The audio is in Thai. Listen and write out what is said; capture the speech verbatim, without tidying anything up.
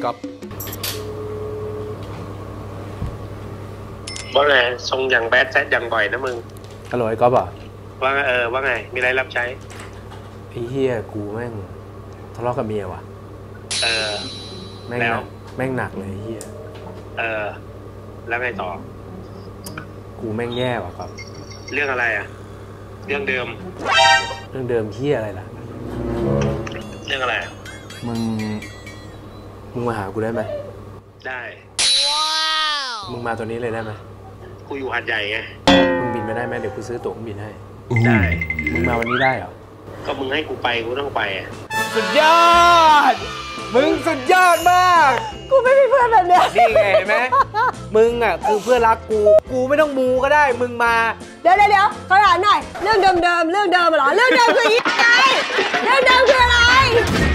ก๊อฟว่าไงทรงอย่างแบดแซดอย่างบ่อยนะมึงฮัลโหลไอ้ก๊อฟอ่ะว่าเออว่าไงมีอะไรรับใช้ไอ้เฮียกูแม่งทะเลาะกับเมียว่ะเออแม่งหนักแม่งหนักเลยเฮียเออแล้วไงต่อกูแม่งแย่ว่ะครับเรื่องอะไรอ่ะเรื่องเดิมเรื่องเดิมเฮียอะไรล่ะเรื่องอะไรมึงมึงมาหากูได้ไหมได้มึงมาตัวนี้เลยได้ไหมกูอยู่หาดใหญ่ไงมึงบินไม่ได้ไหมเดี๋ยวกูซื้อตั๋วเครื่องบินให้ได้มึงมาวันนี้ได้เหรอก็มึงให้กูไปกูต้องไปอ่ะสุดยอดมึงสุดยอดมากกูไม่มีเพื่อนแบบเนี้ยนี่ไงเห็นไหมมึงอ่ะคือเพื่อนรักกูกูไม่ต้องมูก็ได้มึงมาเดี๋ยวเดี๋ยวเดี๋ยวขอถามหน่อยเรื่องเดิมเดิมเรื่องเดิมเหรอเรื่องเดิมคืออะไรเรื่องเดิมคืออะไร